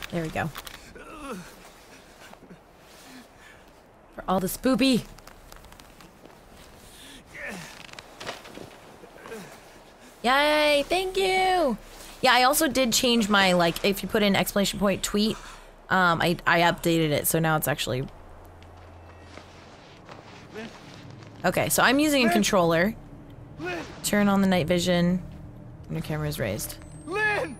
There we go. For all the spoopy. Yay, thank you! Yeah, I also did change my, like, if you put in exclamation point tweet, I updated it, so now it's actually... Okay, so I'm using a controller. Turn on the night vision. When your camera is raised. Lynn!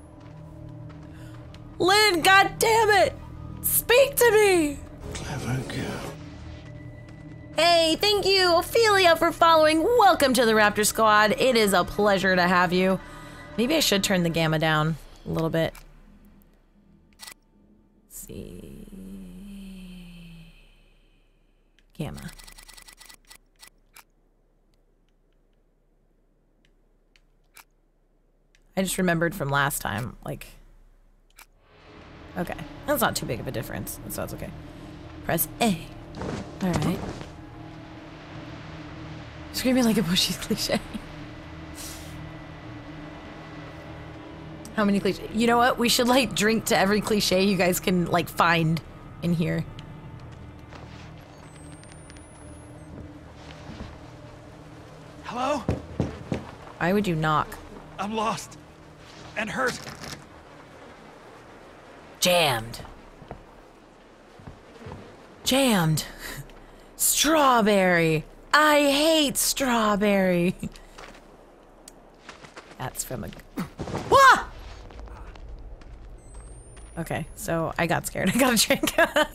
Lynn, god damn it! Speak to me! Clever girl. Hey, thank you, Ophelia, for following. Welcome to the Raptor Squad. It is a pleasure to have you. Maybe I should turn the gamma down a little bit. Let's see. Gamma. I just remembered from last time, like... Okay, that's not too big of a difference, so that's okay. Press A. Alright. Screaming like a bushy cliche. How many cliches? You know what? We should, like, drink to every cliche you guys can, like, find in here. Hello? Why would you knock? I'm lost. And hurt. Jammed. Jammed. Strawberry. I hate strawberry. That's from a... Wah! Okay, so I got scared. I got a drink.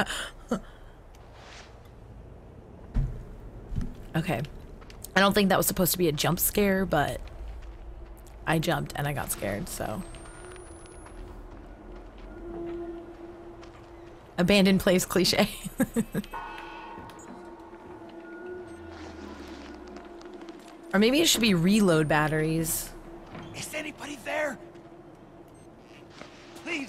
Okay. I don't think that was supposed to be a jump scare, but I jumped and I got scared, so... Abandoned place cliche. Or maybe it should be reload batteries. Is anybody there? Please.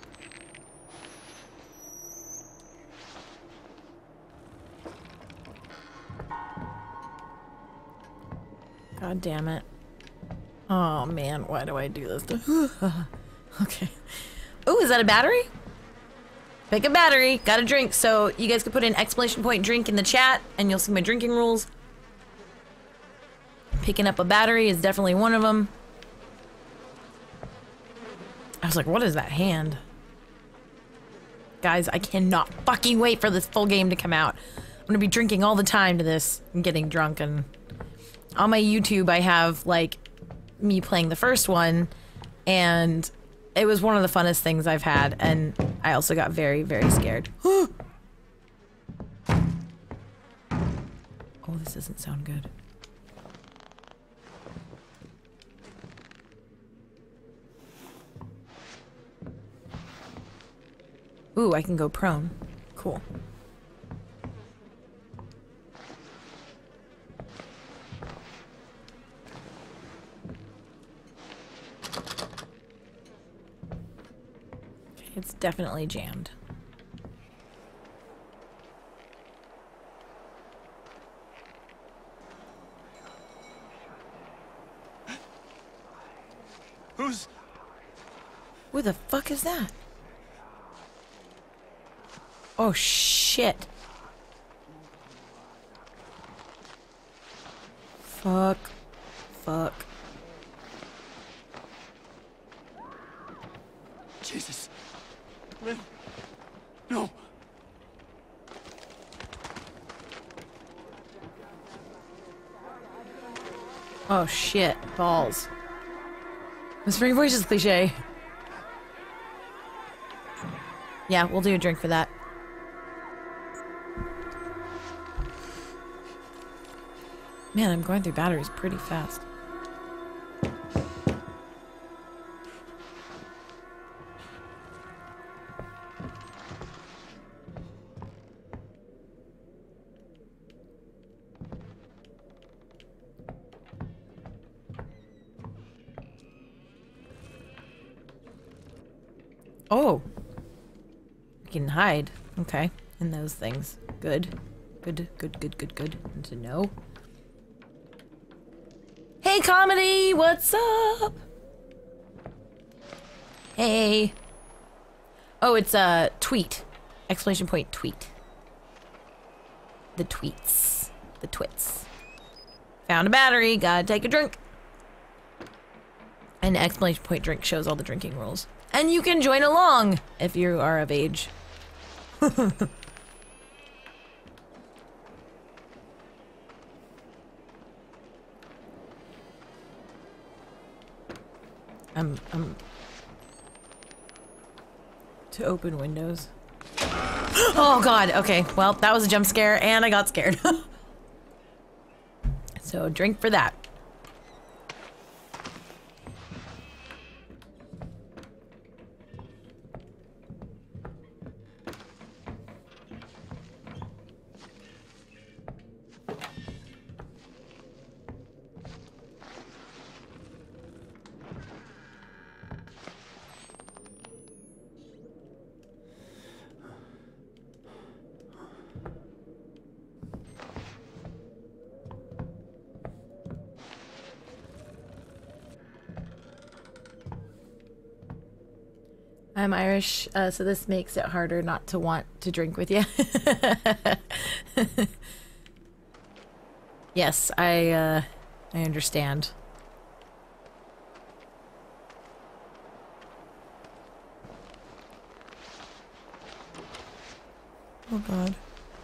God damn it. Oh man, why do I do this to Okay. Oh, is that a battery? Pick a battery, got a drink, so you guys can put in exclamation point drink in the chat and you'll see my drinking rules. Picking up a battery is definitely one of them. I was like, what is that hand? Guys, I cannot fucking wait for this full game to come out. I'm gonna be drinking all the time to this and getting drunk, and on my YouTube I have like me playing the first one, and it was one of the funnest things I've had, and I also got very, very scared. Oh, this doesn't sound good. Ooh, I can go prone. Cool. Okay, it's definitely jammed. Who the fuck is that? Oh shit. Fuck. Fuck. Jesus. Lynn. No. Oh shit. Balls. Whispering voices cliche. Yeah, we'll do a drink for that. Man, I'm going through batteries pretty fast. Oh. You can hide. Okay. In those things. Good. Good, good, good, good, good. Good to know. Hey, Comedy! What's up? Hey. Oh, it's a tweet. Exclamation point tweet. The tweets. The twits. Found a battery, gotta take a drink. And exclamation point drink shows all the drinking rules. And you can join along if you are of age. To open windows. Oh god, okay. Well, that was a jump scare and I got scared. So drink for that. I'm Irish, so this makes it harder not to want to drink with you. Yes, I understand. Oh god.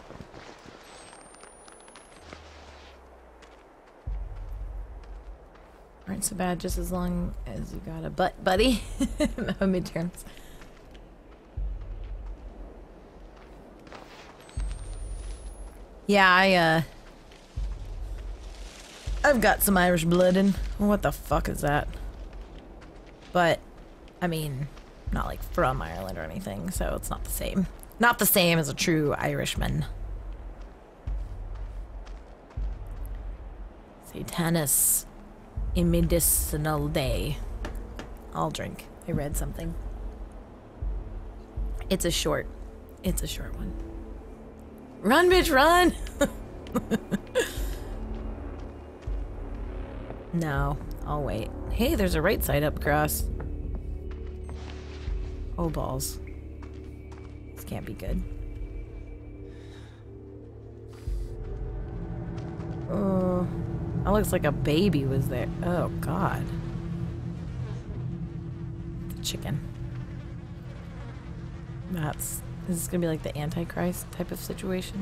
Aren't so bad just as long as you got a butt, buddy. No midterms. Yeah, I've got some Irish blood in. What the fuck is that? But, I mean, not like from Ireland or anything, so it's not the same. Not the same as a true Irishman. Satanis in medicinal day. I'll drink. I read something. It's a short one. Run, bitch, run! No, I'll wait. Hey, there's a right side up across. Oh, balls. This can't be good. Oh, that looks like a baby was there. Oh, God. The chicken. Is this gonna be like the Antichrist type of situation?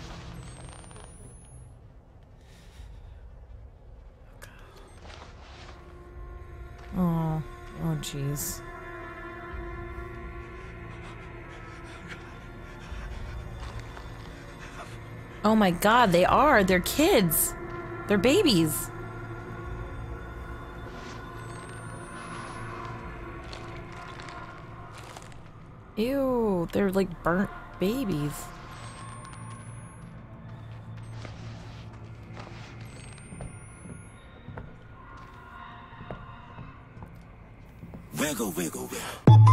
Oh, jeez. Oh my god, they are! They're kids! They're babies! Ew, they're like burnt babies. Wiggle, wiggle, wiggle.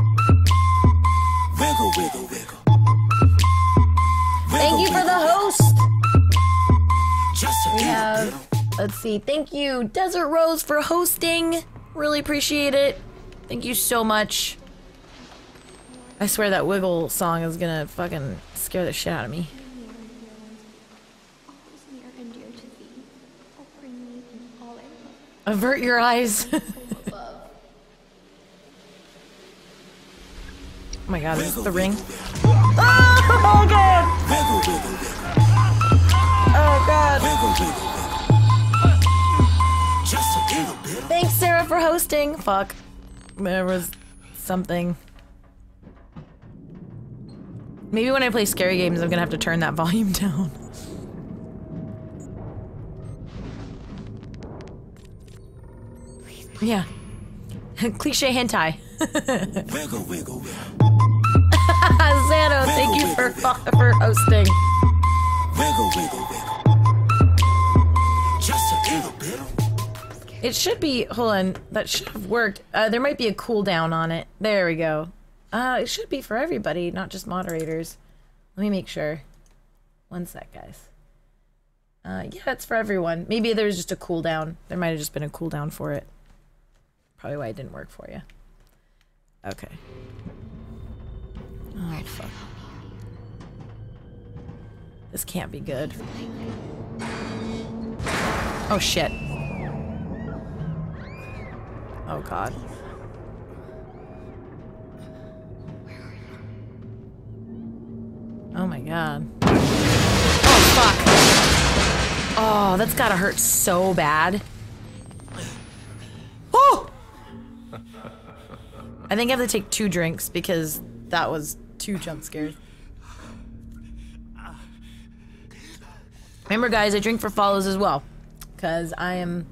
Wiggle, wiggle, wiggle. Thank you for the host! Just a We little have, let's see, thank you, Desert Rose, for hosting. Really appreciate it. Thank you so much. I swear that Wiggle song is gonna fucking scare the shit out of me. Avert your eyes. Oh my god, is this the ring? Oh god! Oh god! Just a little bit. Thanks, Sarah, for hosting. Fuck. There was something. Maybe when I play scary games, I'm gonna have to turn that volume down. Yeah. Cliche hentai. Wiggle, wiggle, wiggle. Zano, thank you for hosting. Wiggle, wiggle, wiggle. Just a little bit. It should be, hold on, that should have worked. There might be a cooldown on it. There we go. It should be for everybody, not just moderators. Let me make sure. One sec, guys. Yeah, it's for everyone. Maybe there's just a cooldown. There might have just been a cooldown for it. Probably why it didn't work for you. Okay. Oh, fuck. This can't be good. Oh, shit. Oh, God. Oh, my God. Oh, fuck. Oh, that's gotta hurt so bad. Oh! I think I have to take 2 drinks because that was 2 jump scares. Remember, guys, I drink for follows as well. Because I'm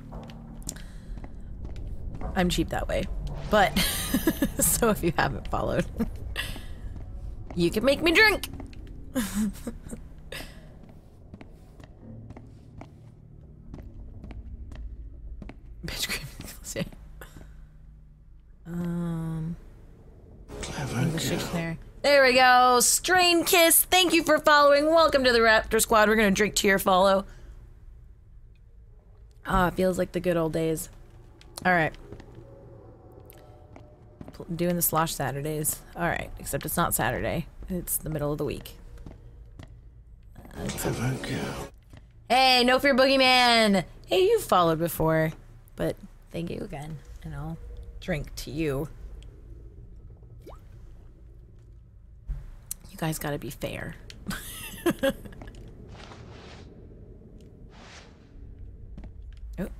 cheap that way. But, so if you haven't followed, you can make me drink! Bitch cream. English dictionary. There we go. Strain Kiss, thank you for following. Welcome to the Raptor Squad. We're gonna drink to your follow. Ah, it feels like the good old days. Alright. Doing the Slosh Saturdays. Alright, except it's not Saturday. It's the middle of the week. Hey, No Fear Boogeyman! Hey, you followed before. But thank you again. And I'll drink to you. You guys gotta be fair. Oh.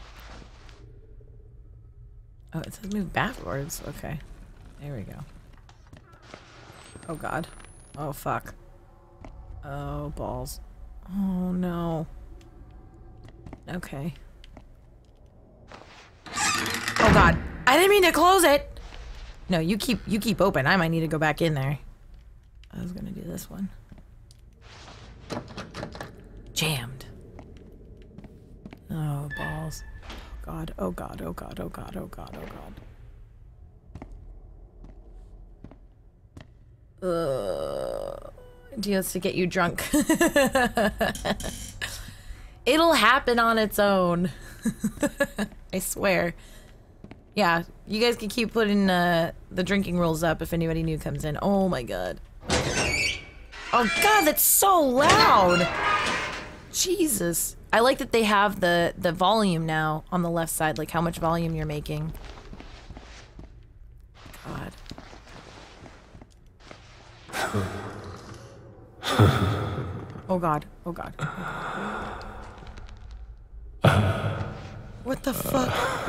Oh, it says move backwards. Okay. There we go. Oh, God. Oh, fuck. Oh, balls. Oh, no. Okay. Oh, God. I didn't mean to close it! No, you keep open. I might need to go back in there. I was gonna do this one. Jammed. Oh, balls. Oh, God. Oh, God. Oh, God. Oh, God. Oh, God. Oh, God. Deals to get you drunk. It'll happen on its own. I swear. Yeah, you guys can keep putting the drinking rules up if anybody new comes in. Oh my god. Oh god, that's so loud! Jesus. I like that they have the volume now on the left side, like how much volume you're making. God. Oh god. Oh god. Oh god. What the fuck?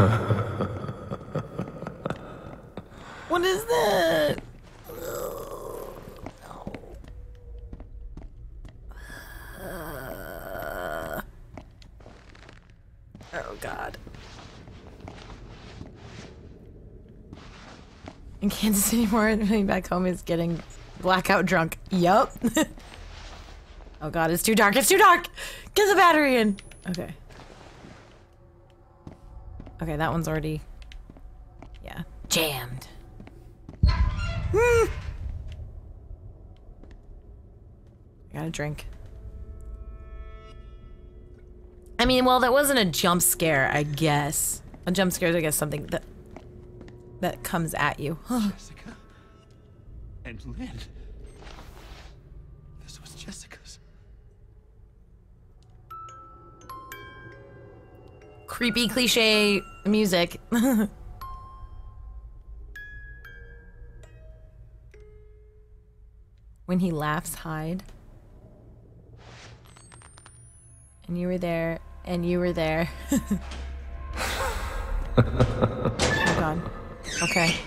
What is that? No. Oh god. In Kansas anymore, back home is getting blackout drunk. Yup. Oh god, it's too dark. It's too dark! Get the battery in! Okay. Okay, that one's already... Yeah. Jammed. I gotta drink. I mean, well, that wasn't a jump scare, I guess. A jump scare is, I guess, something that comes at you. Jessica and Lynn. This was Jessica's. Creepy cliche music. When he laughs, hide. And you were there, and you were there. Oh god. Okay.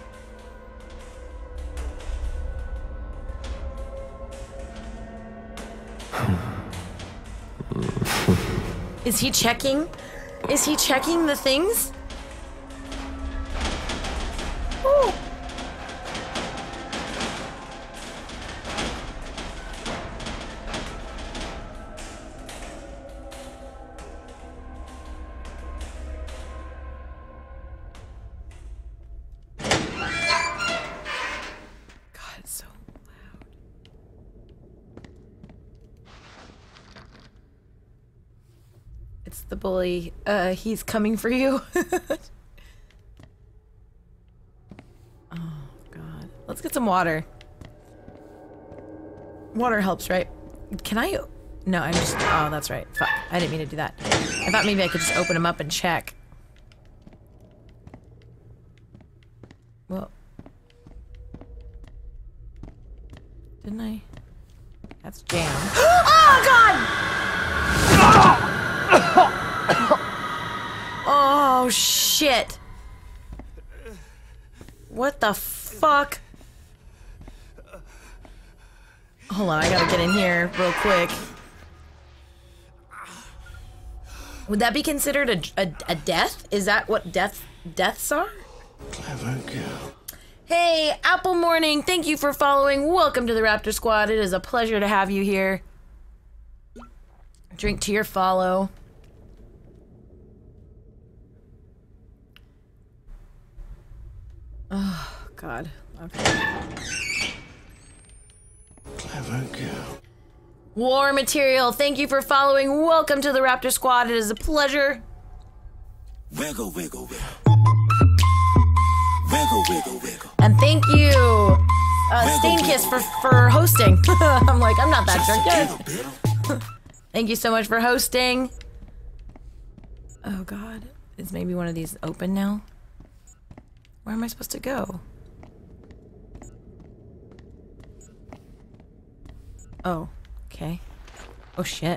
Is he checking? Is he checking the things? Ooh. God, it's so loud. It's the bully. He's coming for you. Oh, God. Let's get some water. Water helps, right? Can I? No, I'm just. Oh, that's right. Fuck. I didn't mean to do that. I thought maybe I could just open them up and check. Well. Didn't I? That's jam. Oh, God! Oh, shit. What the fuck? Hold on, I gotta get in here real quick. Would that be considered a death? Is that what deaths are? Clever girl. Hey, Apple Morning, thank you for following. Welcome to the Raptor Squad. It is a pleasure to have you here. Drink to your follow. Oh, God. Okay. Clever girl. War Material, thank you for following. Welcome to the Raptor Squad. It is a pleasure. Wiggle, wiggle, wiggle. Wiggle, wiggle, wiggle. And thank you, Stainkiss, for hosting. I'm like, I'm not that drunk yet. Thank you so much for hosting. Oh, God. Is maybe one of these open now? Where am I supposed to go? Oh, okay. Oh, shit.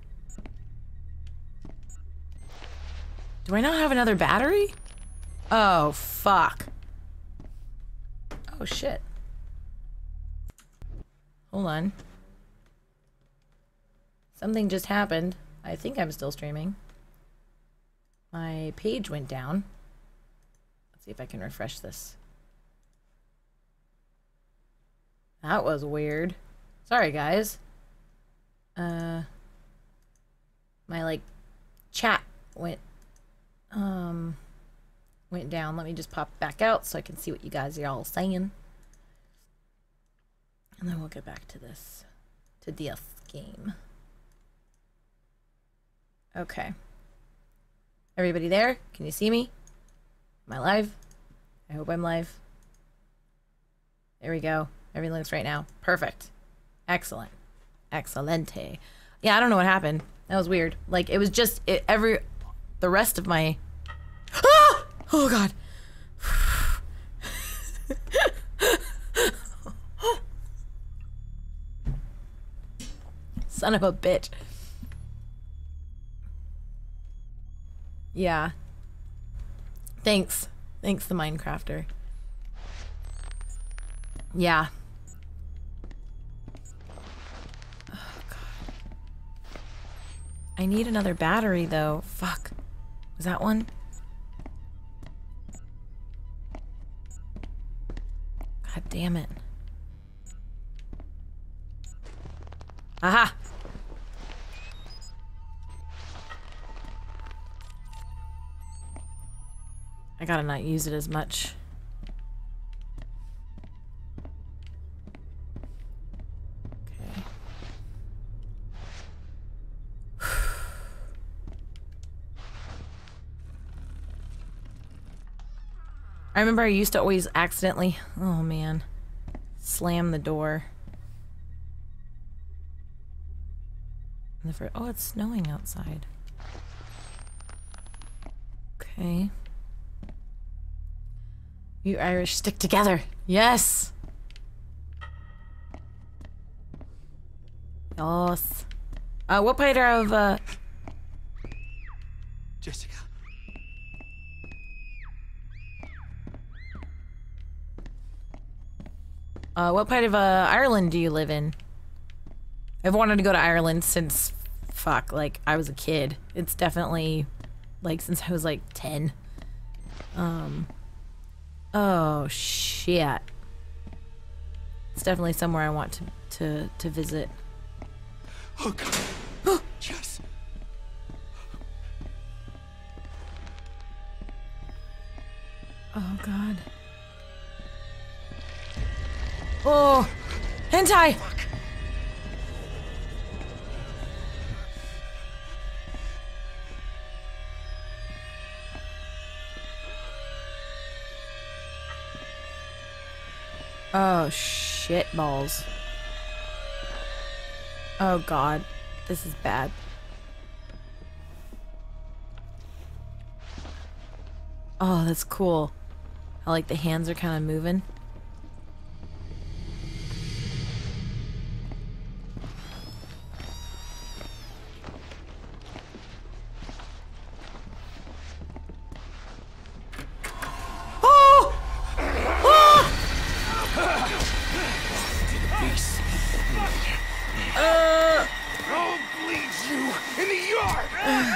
Do I not have another battery? Oh, fuck. Oh, shit. Hold on. Something just happened. I think I'm still streaming. My page went down. Let's see if I can refresh this. That was weird. Sorry, guys. My, like, chat went down. Let me just pop back out so I can see what you guys are all saying. And then we'll get back to this, to this game. Okay. Everybody there? Can you see me? Am I live? I hope I'm live. There we go. Everything looks right now. Perfect. Excellent. Excelente. Yeah, I don't know what happened. That was weird. Like, it was just the rest of my... Ah! Oh, God. Son of a bitch. Yeah. Thanks. Thanks, the Minecrafter. Yeah. Oh, God. I need another battery, though. Fuck. Was that one? God damn it. Aha! I gotta not use it as much. Okay. I remember I used to always accidentally, oh man, slam the door. Oh, it's snowing outside. Okay. You Irish stick together. Yes. Yes. What part of Jessica. what part of Ireland do you live in? I've wanted to go to Ireland since fuck, like I was a kid. It's definitely like since I was like 10. Oh shit. It's definitely somewhere I want to visit. Oh, God. Jess. Oh, God. Oh, hentai! Fuck. Oh, shit balls. Oh god. This is bad. Oh, that's cool. I like the hands are kind of moving. Oh! Oh! Beast. I'll bleed you in the yard.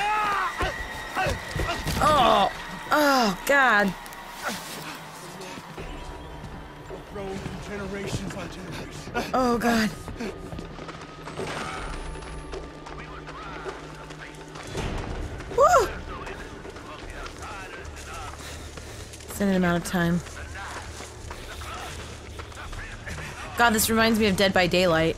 Oh! Oh, God. Grown generations on generations. Oh, God. Woo! Send him out of time. God, this reminds me of Dead by Daylight.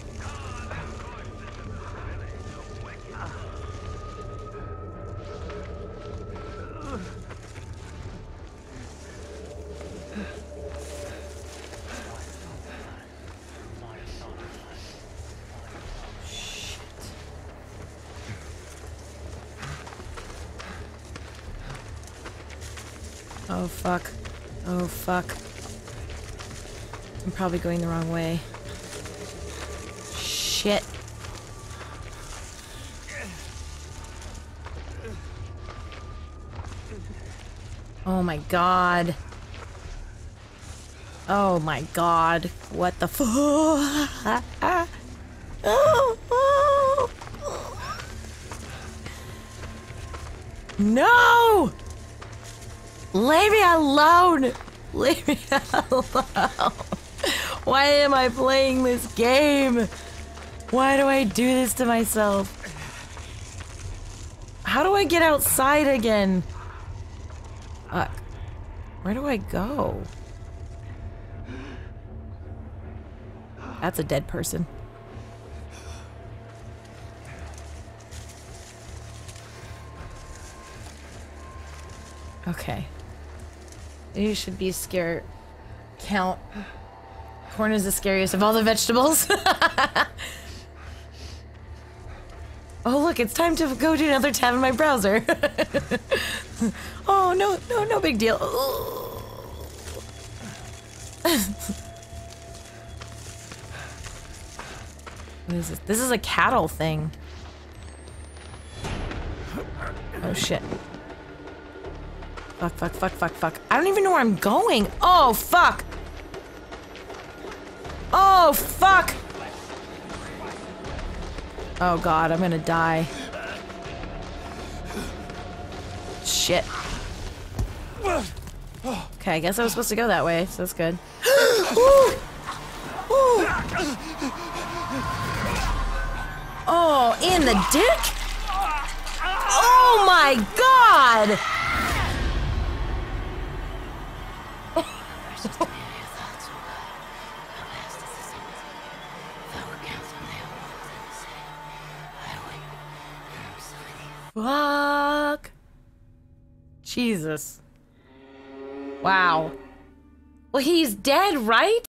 Oh, fuck. Oh, fuck. I'm probably going the wrong way. Shit. Oh my god. Oh my god. What the fuck? Oh, oh. No! Leave me alone! Leave me alone! Why am I playing this game? Why do I do this to myself? How do I get outside again? Fuck. Where do I go? That's a dead person. Okay. You should be scared. Count. Corn is the scariest of all the vegetables. Oh look, it's time to go to another tab in my browser. Oh no big deal. What is this? This is a cattle thing. Oh shit. Fuck. I don't even know where I'm going. Oh, fuck. Oh, fuck. Oh, God, I'm gonna die. Shit. Okay, I guess I was supposed to go that way, so that's good. Ooh. Ooh. Oh, in the dick? Oh, my God. Fuck. Jesus. Wow. Well, he's dead, right?